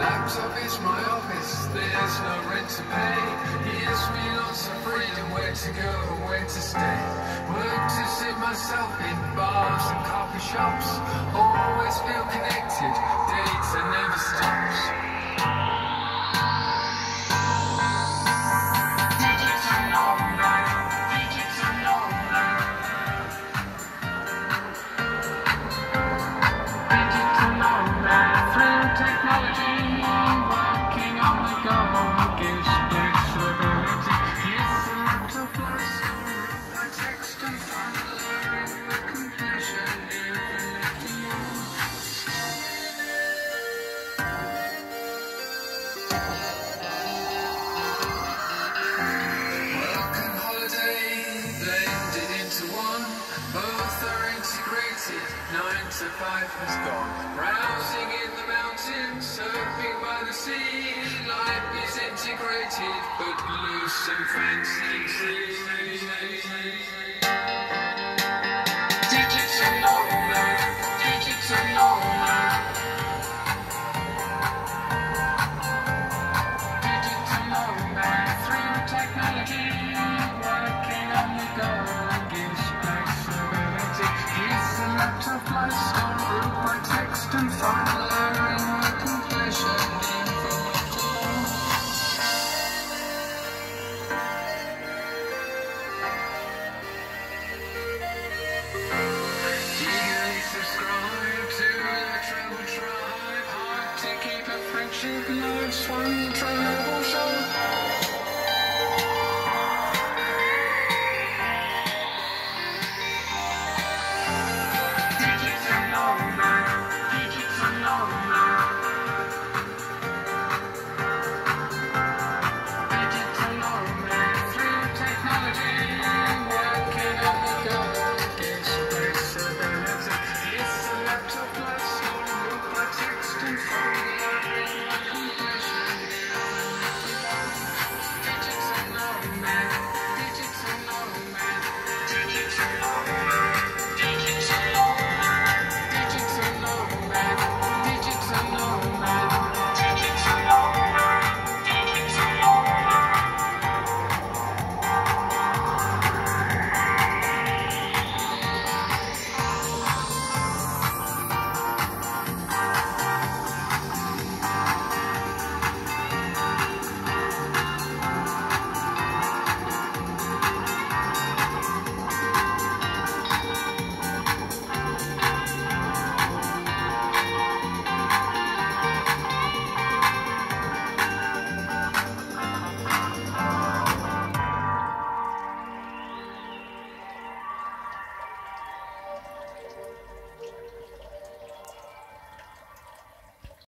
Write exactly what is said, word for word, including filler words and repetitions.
Laptop is my office, there's no rent to pay. Gives me lots of freedom, where to go, where to stay. Work to suit myself in bars and coffee shops. Always feel connected, data never stops. Digital nomad, digital nomad. Digital nomad, through technology, working on the go, gives flexibility. Yes, a laptop plus, by text and fun, learning the completion, infinity. Work and holiday, blended into one. Both are integrated, nine to five has gone. Browsing in the mountains, surfing by the sea. Life is integrated, but loose and fancy. Digital nomad, digital nomad. Digital nomad, through technology, working on the go, gives flexibility. It's a laptop lifestyle, group by text and fun.